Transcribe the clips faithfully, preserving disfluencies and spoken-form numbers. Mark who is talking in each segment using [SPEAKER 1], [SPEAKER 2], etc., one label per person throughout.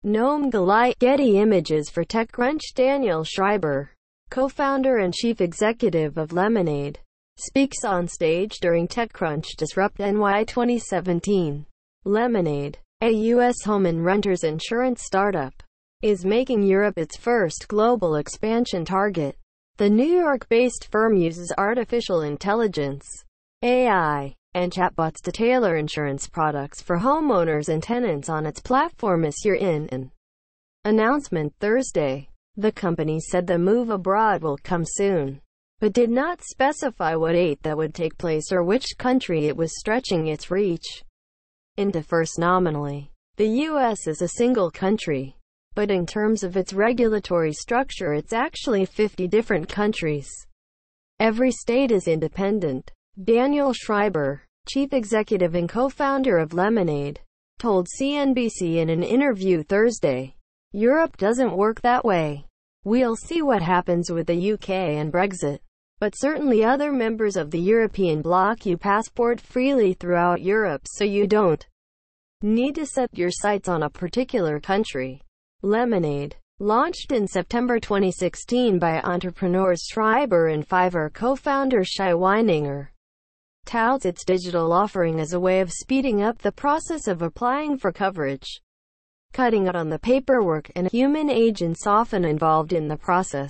[SPEAKER 1] Noam Galai, Getty Images for TechCrunch Daniel Schreiber, co-founder and chief executive of Lemonade, speaks on stage during TechCrunch Disrupt N Y twenty seventeen. Lemonade, a U S home and renters insurance startup, is making Europe its first global expansion target. The New York-based firm uses artificial intelligence, A I, and chatbots to tailor insurance products for homeowners and tenants on its platform this year. In an announcement Thursday, the company said the move abroad will come soon, but did not specify what date that would take place or which country it was stretching its reach into first. Nominally, the U S is a single country, but in terms of its regulatory structure it's actually fifty different countries. Every state is independent. Daniel Schreiber, chief executive and co-founder of Lemonade, told C N B C in an interview Thursday, "Europe doesn't work that way. We'll see what happens with the U K and Brexit. But certainly other members of the European bloc you passport freely throughout Europe, so you don't need to set your sights on a particular country." Lemonade, launched in September twenty sixteen by entrepreneurs Schreiber and Fiverr co-founder Shai Wininger, touts its digital offering as a way of speeding up the process of applying for coverage, cutting out on the paperwork and human agents often involved in the process.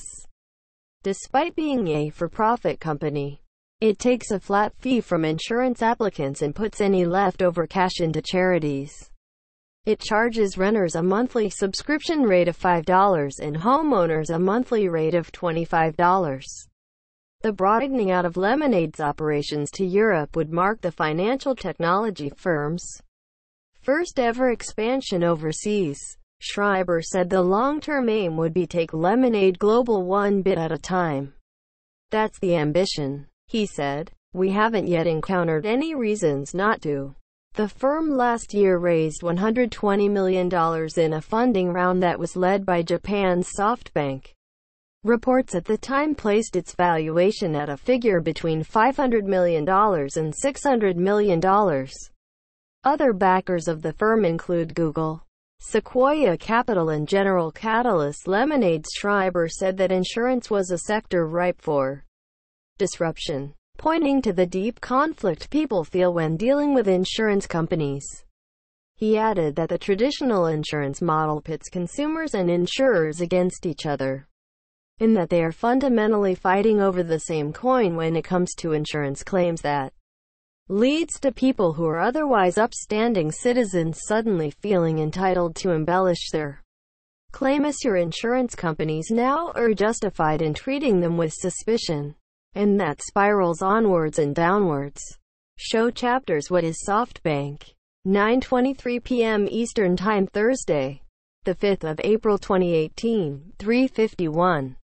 [SPEAKER 1] Despite being a for-profit company, it takes a flat fee from insurance applicants and puts any leftover cash into charities. It charges renters a monthly subscription rate of five dollars and homeowners a monthly rate of twenty-five dollars. The broadening out of Lemonade's operations to Europe would mark the financial technology firm's first ever expansion overseas. Schreiber said the long-term aim would be take Lemonade global one bit at a time. "That's the ambition," he said. "We haven't yet encountered any reasons not to." The firm last year raised one hundred twenty million dollars in a funding round that was led by Japan's SoftBank. Reports at the time placed its valuation at a figure between five hundred million dollars and six hundred million dollars. Other backers of the firm include Google, Sequoia Capital and General Catalyst. Lemonade's Schreiber said that insurance was a sector ripe for disruption, pointing to the deep conflict people feel when dealing with insurance companies. He added that the traditional insurance model pits consumers and insurers against each other, in that they are fundamentally fighting over the same coin when it comes to insurance claims. That leads to people who are otherwise upstanding citizens suddenly feeling entitled to embellish their claim as your insurance companies now are justified in treating them with suspicion, and that spirals onwards and downwards. Show chapters. What is SoftBank? nine twenty-three p m Eastern Time Thursday, the fifth of April twenty eighteen, three fifty-one.